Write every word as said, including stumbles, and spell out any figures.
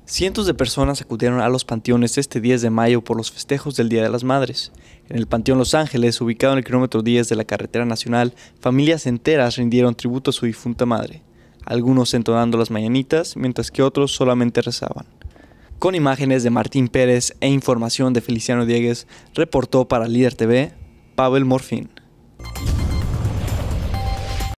Cientos de personas acudieron a los panteones este diez de mayo por los festejos del Día de las Madres. En el Panteón Los Ángeles, ubicado en el kilómetro diez de la carretera nacional, familias enteras rindieron tributo a su difunta madre, algunos entonando las mañanitas, mientras que otros solamente rezaban. Con imágenes de Martín Pérez e información de Feliciano Diegues, reportó para Líder T V, Pavel Morfín.